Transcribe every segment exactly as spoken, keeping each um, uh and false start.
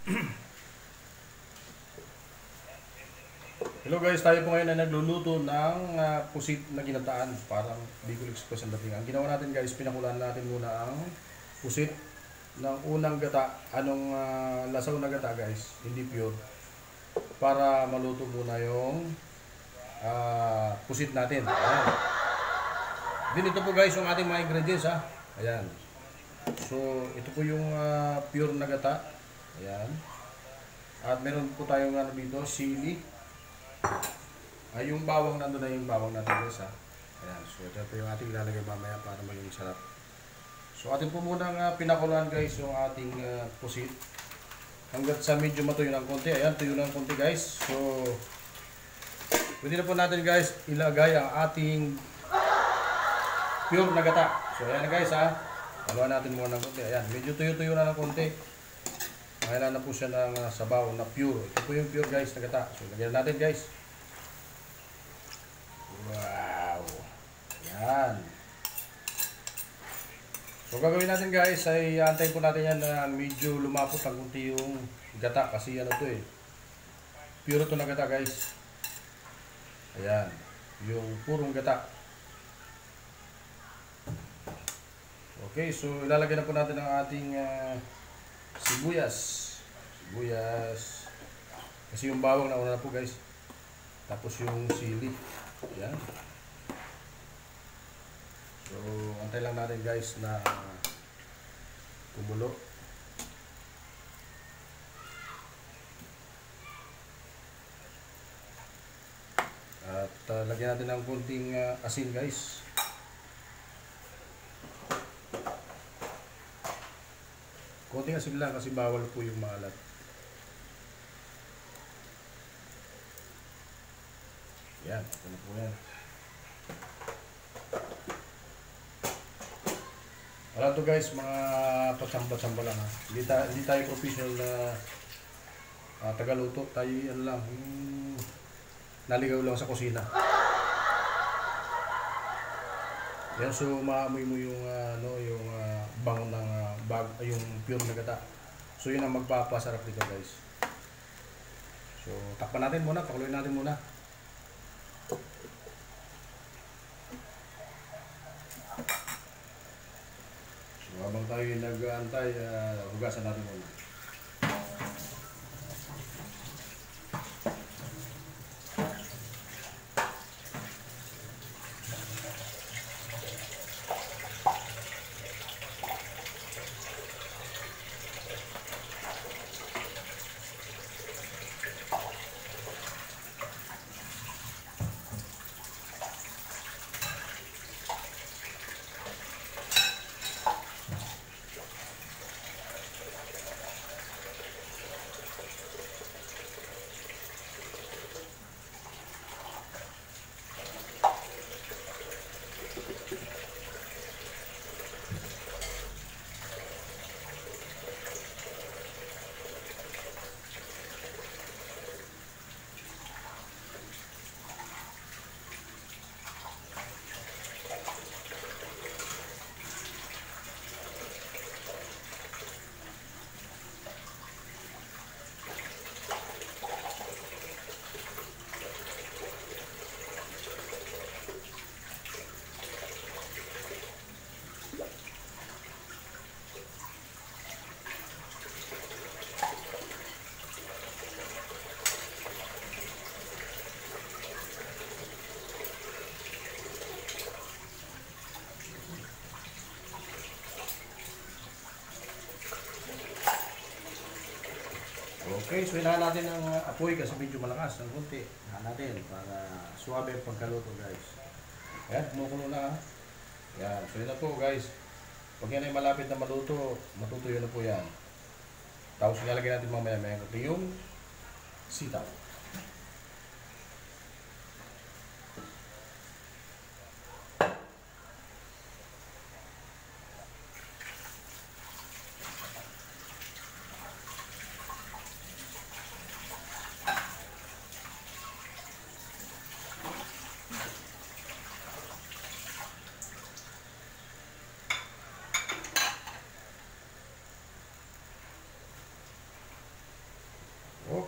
Hello guys, tayo po ngayon ay nagluluto ng ah, pusit na ginataan. Parang Bicol Express ang dating. Ang ginawa natin guys, pinakulaan natin muna ang pusit ng unang gata. Anong ah, lasaw na gata guys, hindi pure. Para maluto muna yung ah, pusit natin. Ayan. Din ito po guys yung ating mga ingredients ha. Ayan. So ito po yung ah, pure na gata. Ayan. At meron po tayong ano dito, sili. Ay, yung bawang nandun na yung bawang natin guys ha. Ayan, so ito po yung ating ilalagay mamaya para maging sarap. So atin po muna uh, pinakuluan guys yung ating uh, pusit. Hanggat sa medyo matuyo ng konti. Ayan, tuyo ng konti guys. So pwede na po natin guys ilagay ang ating pure na gata. So ayan na guys ha. Haluan natin muna ng konti. Ayan, medyo tuyo-tuyo na ng konti. Kailangan na po siya ng uh, sabaw na pure. Ito po yung pure guys na gata. So lagyan natin guys. Wow. Yan. So gagawin natin guys ay antayin po natin yan na medyo lumapot ang kunti yung gata. Kasi ano to eh. Pure to na gata guys. Ayan. Yung purong gata. Okay. So ilalagay na po natin ang ating uh, sibuyas. Sibuyas. Kasi yung bawang nauna na po guys. Tapos yung sili. Ayan. So, antay lang natin guys na kumulo. At uh, lagyan natin ng kunting uh, asin guys. Kunting asin lang kasi bawal po yung maalat. Yan, ito na po yan. Wala to guys, mga patsamba-tsamba lang ha. Hindi, ta hindi tayo professional na uh, tagaluto. Tayo ano lang, hmm, naligaw lang sa kusina. Yan, so maamoy mo yung uh, ano, yung uh, bango ng uh, bag, uh, yung pure na gata. So yun ang magpapasarap dito guys. So takpan natin muna, pakuluin natin muna. So habang tayo nag-aantay, uh, hugasan natin muna. Okay, so hinahan natin ang uh, apoy kasi medyo malakas ng konti. Hinahan natin para suwabe ang pagkaluto guys. Ayan, kumukulo na ha. Ayan, so yun na po guys. Pag yan ay malapit na maluto, matutuyo na po yan. Tapos ilalagay natin mamaya maya yung sitaw.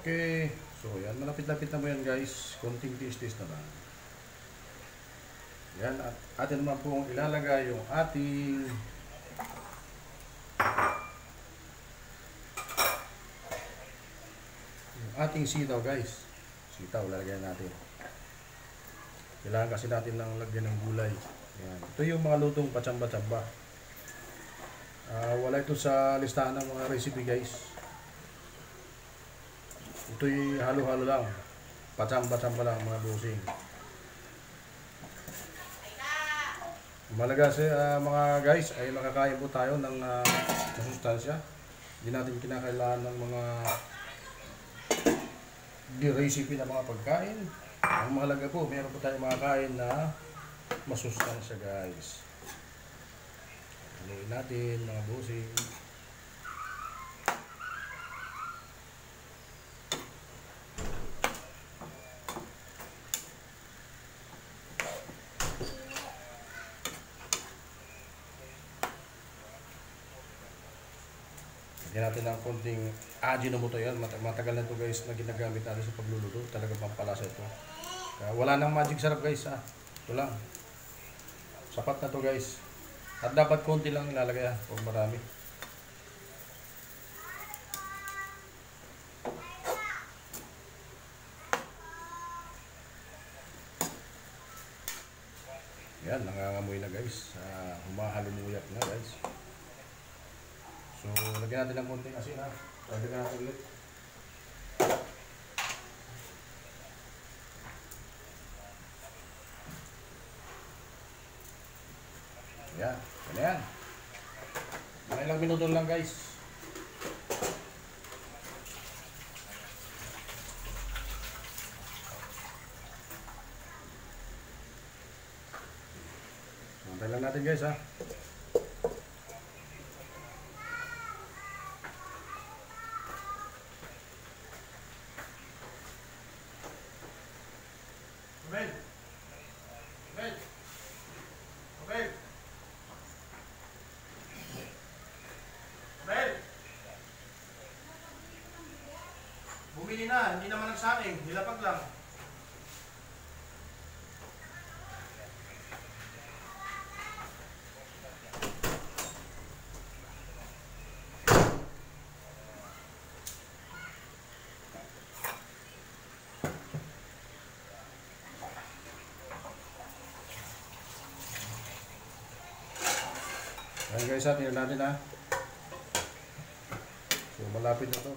Okay. So yan, malapit-lapit na mo yan guys. Konting tis-tis na lang. Yan, at atin naman pong ilalagay yung ating yung ating sitaw guys. Sitaw, lalagyan natin. Kailangan kasi natin lang lagyan ng gulay. Yan. Ito yung mga lutong patsamba-tsamba. Uh, wala ito sa listahan ng mga recipe guys. Ito'y halo-halo lang. Patsamba-tsamba lang mga busing. Malaga sa uh, mga guys ay makakain po tayo ng uh, masustansya. Hindi natin kinakailangan ng mga di recipe na mga pagkain. Ang mahalaga po, meron po tayong makakain na masustansya guys. Haluin natin mga busing. Lagyan natin ng konting Ajinomoto yan. Matagal na ito guys na ginagamit natin sa pagluluto. Talagang pampalasa ito. Kaya wala nang magic sarap guys ha. Ito lang. Sapat na to guys. At dapat konti lang ilalagay ha. Huwag marami. Yan, nangangamoy na guys. Uh, humahalumuyak na guys. So, lagyan natin ng konting asin ha. Lagyan natin ulit. Yan, yan yan. Mga ilang minuto lang guys. Antay lang natin guys ha. Abel! Abel! Abel! Abel! Bumili na, hindi naman nagsaing, nilapag lang. Ayan guys ha, tingnan natin ha. So malapit na to.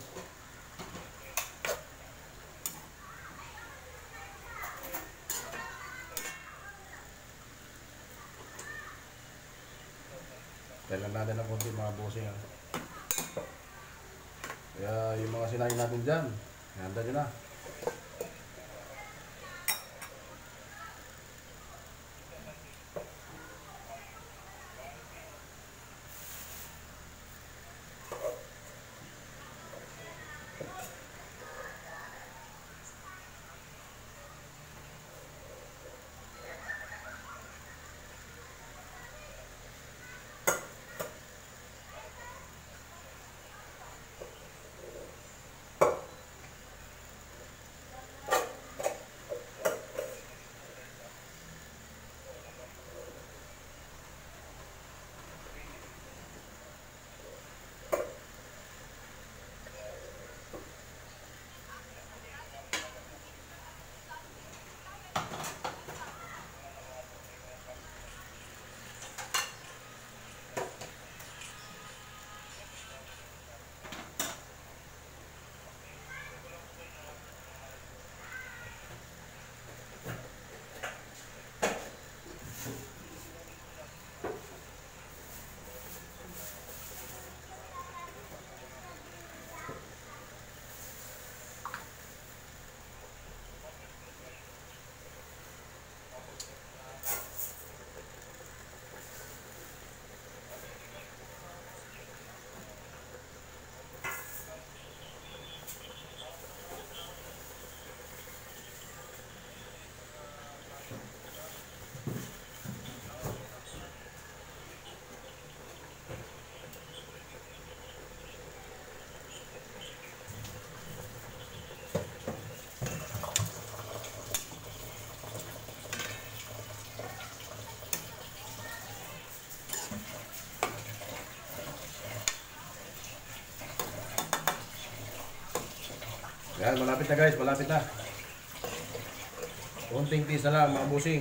Tingnan natin ang konti mga bossing ha. Kaya yung mga sinain natin dyan, handa nyo na. Yan, malapit na guys, malapit na. Konting tisa lang mga busing.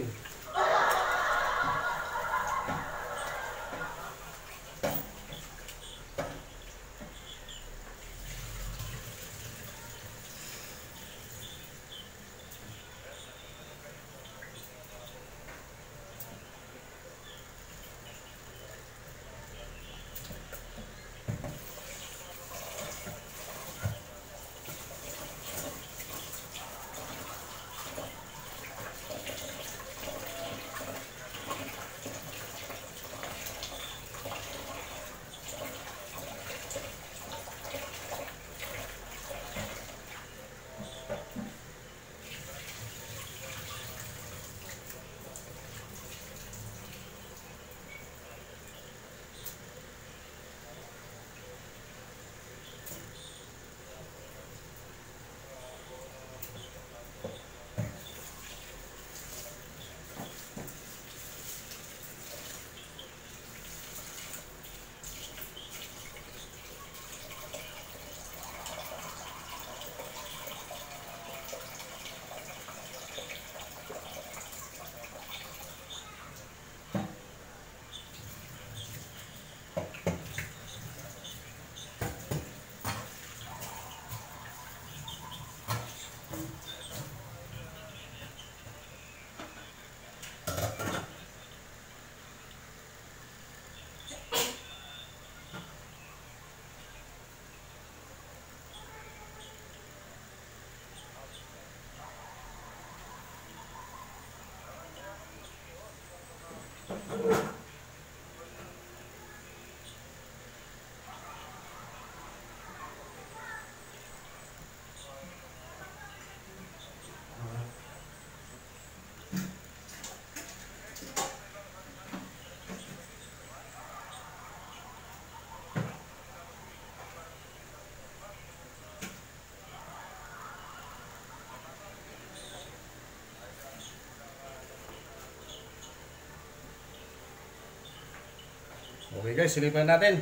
Okay guys, silipan natin.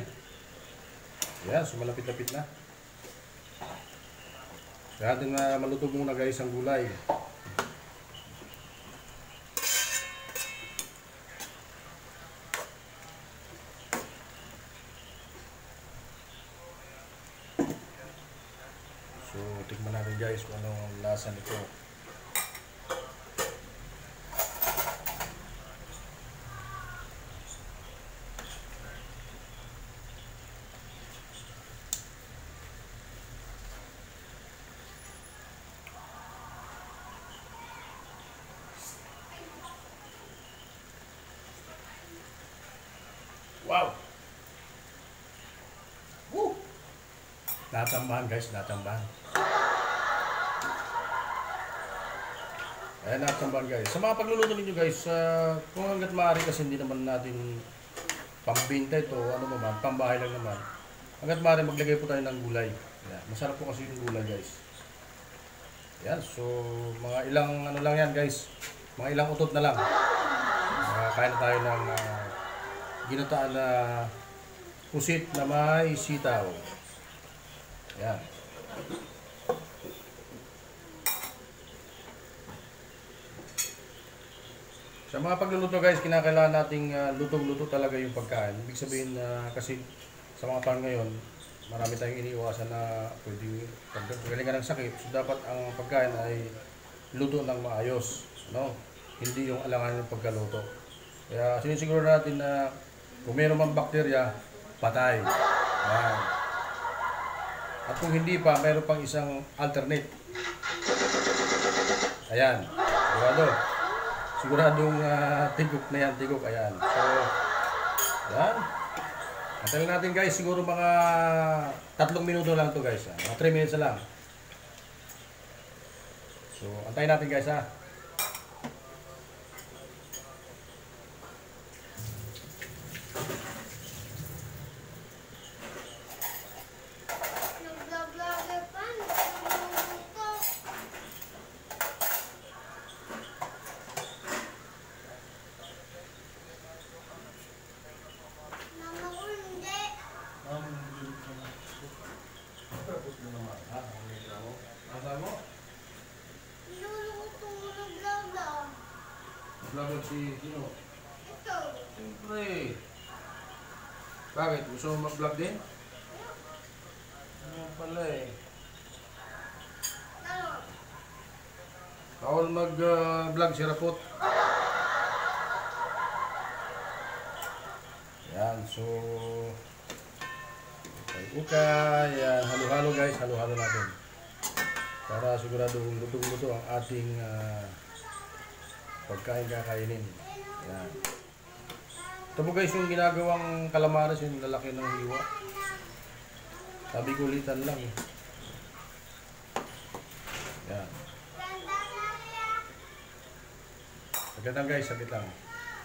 Yan, sumalapit-lapit na. Kaya natin na maluto muna guys ang gulay. So, tikman natin guys kung anong lasa nito. Wow! Woo! Natambahan guys, natambahan. Ayan, natambahan guys. Sa mga pagluluto ninyo guys, uh, kung hanggat maaari kasi hindi naman natin pambinta ito, ano naman, pambahay lang naman. Hanggat maaari maglagay po tayo ng gulay. Ayan, masarap po kasi yung gulay guys. Ayan, so mga ilang ano lang yan guys. Mga ilang utot na lang. Uh, kain na tayo ng uh, ginataan na pusit na may sitaw. Yan. Sa mga pagluluto guys, kinakailangan nating uh, lutong-luto talaga yung pagkain. Ibig sabihin na uh, kasi sa mga panahon ngayon, marami tayong iniiwasan na pwede paggaling ka ng sakit. So dapat ang pagkain ay luto ng maayos, no? Hindi yung alangan ng pagkaluto. Kaya sinisiguro natin na kung mayroon mang bakterya, patay. Ayan. At kung hindi pa, mayroon pang isang alternate. Ayan. Sigurado. Siguradong uh, tigok na yan, tigok. Ayan. So, ayan. Antayin natin guys, siguro mga tatlong minuto lang to guys. Ha? Mga three minutes na lang. So, antayin natin guys ha. Asa mo? Niluluto mo ng blabla. Vlog si sino? Ito. Siyempre. Bakit? Gusto mo mag-vlog din? Ano pala eh. Ano? Bawal mag-vlog si Rapot. Yan, so ukay-ukay. Yan, halo-halo guys, halo-halo natin. Para siguradong lutong-luto ang ating uh, pagkain kakainin. Yan. Ito po guys yung ginagawang calamares, yung lalaki ng hiwa. Sabi ko ulitan lang eh. Yan. Saglit lang guys, saglit lang.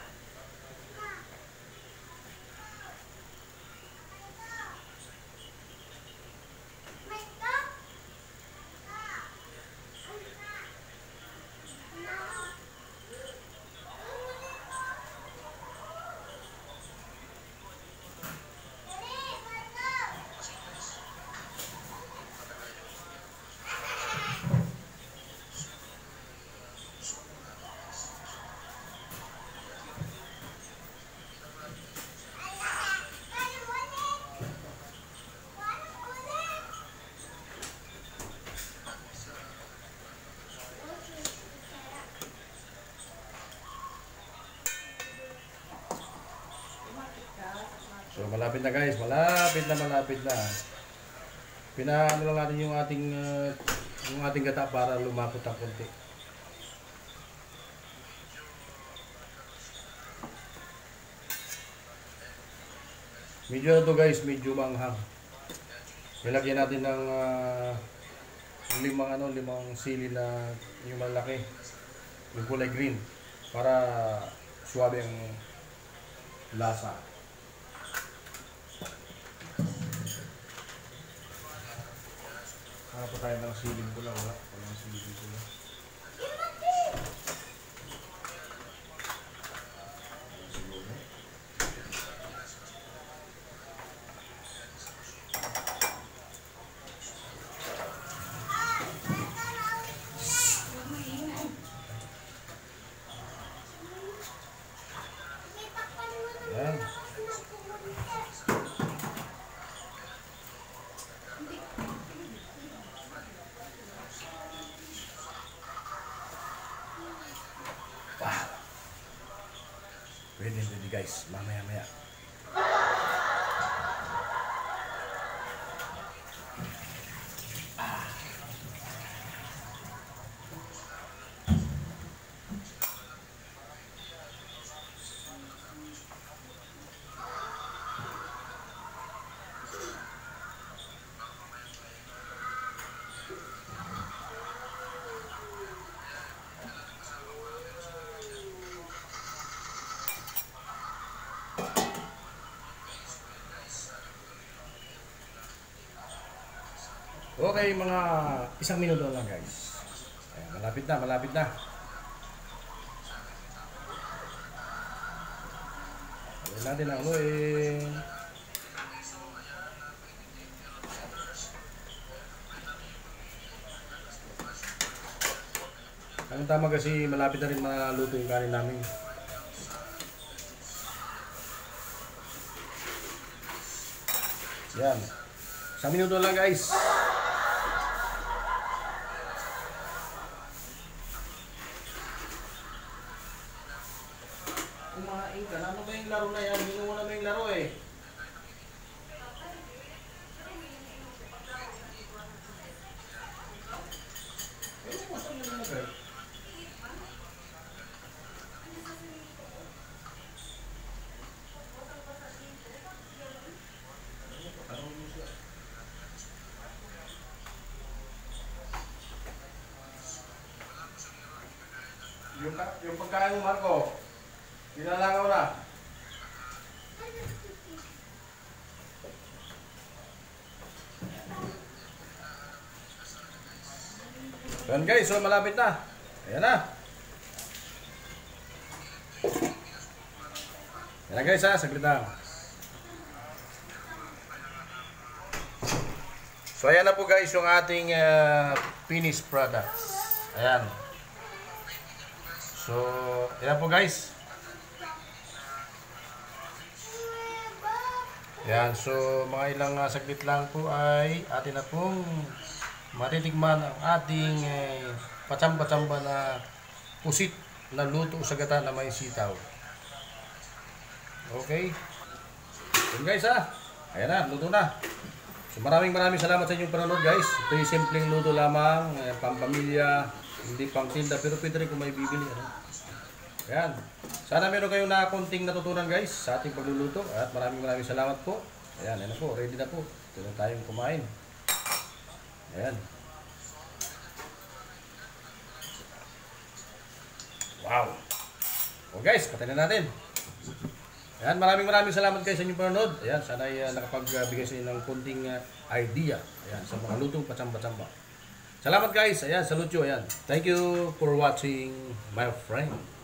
So malapit na guys, malapit na malapit na. Pinaano lang natin yung ating uh, yung ating gata para lumapot ang konti. Medyo na to guys, medyo manghang. Nilagyan natin ng uh, limang ano, limang sili na yung malaki. Yung kulay green para suwabe ang lasa. Hanap po tayo ng siling pula, wala. Walang siling pula. Yan. Wow. Ready, ready guys. Mamaya, maya. Okay, mga isang minuto lang guys. Ayan, malapit na, malapit na. Ayan natin ang aluin. Ang tama kasi malapit na rin maluto yung kanin namin. Yan. Isang minuto lang guys. Kumain ka. Ano ba yung laro na yan? Hindi mo na ba yung laro eh? Eh, masang na naman eh. Yung, yung pagkain mo, Marco, pinalangaw na. Yan guys, so malapit na. Ayan na. Ayan na guys ha, saglit na. So ayan na po guys yung ating uh, finished products. Ayan. So, ayan po guys. Ayan, so mga ilang uh, saglit lang po ay atin na pong matitikman ang ating eh, patsamba-tsamba na pusit na luto sa gata na may sitaw. Okay. Yun guys ha. Ayan na, luto na. So maraming maraming salamat sa inyong panonood guys. Ito yung simpleng luto lamang, eh, pampamilya, hindi pang tinda, pero pwede rin kung may bibili. Ano? Ayan. Sana meron kayong na konting natutunan guys sa ating pagluluto. At maraming maraming salamat po. Ayan, ayan na po, ready na po. Ito na tayong kumain. Ayan. Wow. O guys, patayin na natin. Ayan, maraming maraming salamat guys sa inyong panonood. Ayan, sana ay uh, nakapagbigay sa inyo ng konting uh, idea. Ayan, sa mga lutong patsamba-tsamba. Salamat guys. Ayan, salute you. Ayan. Thank you for watching my friend.